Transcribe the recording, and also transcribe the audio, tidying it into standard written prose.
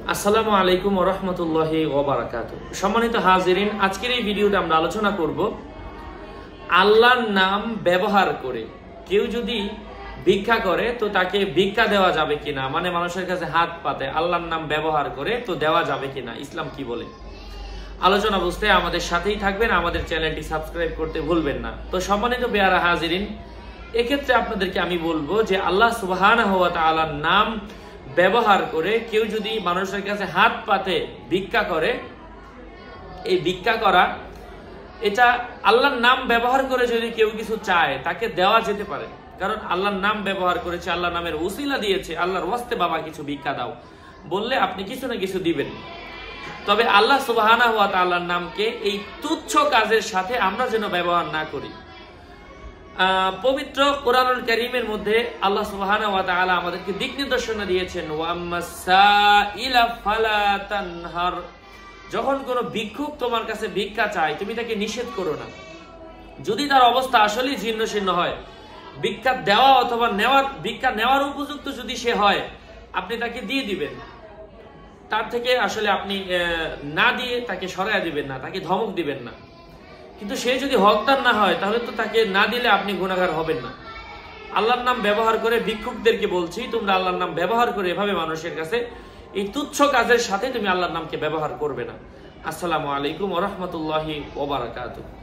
আসসালামু আলাইকুম ওয়া রাহমাতুল্লাহি ওয়া বারাকাতুহু। সম্মানিত হাজিরিন, আজকের এই ভিডিওতে আমরা আলোচনা করব আল্লাহর নাম ব্যবহার করে কেউ যদি ভিক্ষা করে তো তাকে ভিক্ষা দেওয়া যাবে কিনা, মানে মানুষের কাছে হাত পাতে আল্লাহর নাম ব্যবহার করে তো দেওয়া যাবে কিনা, ইসলাম কি বলে। আলোচনা বুঝতে আমাদের সাথেই থাকবেন, আমাদের চ্যানেলটি সাবস্ক্রাইব করতে ভুলবেন না। তো সম্মানিত পেয়ারা হাজিরিন, এক্ষেত্রে আপনাদেরকে আমি বলবো যে আল্লাহ সুবহানাহু ওয়া তাআলার নাম ব্যবহার করে কেউ যদি মানুষের কাছে হাত পাতে ভিক্ষা করে, এই ভিক্ষা করা এটা আল্লাহর নাম ব্যবহার করে যদি কেউ কিছু চায় তাকে দেওয়া যেতে পারে, কারণ আল্লাহর নাম ব্যবহার করেছে, আল্লাহর নামের উসিলা দিয়েছে, আল্লাহর ওয়াস্তে বাবা কিছু ভিক্ষা দাও বললে আপনি কিছু না কিছু দিবেন। তবে আল্লাহ সুবহানাহু ওয়া তাআলার নামকে এই তুচ্ছ কাজের সাথে আমরা যেন ব্যবহার না করি। পবিত্র কোরআনুল কারীমের মধ্যে আল্লাহ সুবহানাহু ওয়া তাআলা আমাদেরকে দিক নির্দেশনা দিয়েছেন, ওয়াম্মাসাইলা ফালা তানহার, যখন কোনো ভিক্ষুক তোমার কাছে ভিক্ষা চায় তুমি তাকে নিষেধ করো না। যদি তার অবস্থা আসলেই জীর্ণ শীর্ণ হয়, ভিক্ষা দেওয়া অথবা ভিক্ষা নেওয়ার উপযুক্ত যদি সে হয়, আপনি তাকে দিয়ে দিবেন। তার থেকে আসলে আপনি না দিয়ে তাকে সরাইয়া দিবেন না, তাকে ধমক দিবেন না। কিন্তু সে যদি হকদার না হয় তাহলে তো তাকে না দিলে আপনি গুনাহগার হবেন না। আল্লাহর নাম ব্যবহার করে ভিক্ষুকদেরকে বলছি, তোমরা আল্লাহর নাম ব্যবহার করে এভাবে মানুষের কাছে এই তুচ্ছ কাজের সাথে তুমি আল্লাহর নামকে ব্যবহার করবে না। আসসালামু আলাইকুম ওয়া রাহমাতুল্লাহি ওয়া বারাকাতুহু।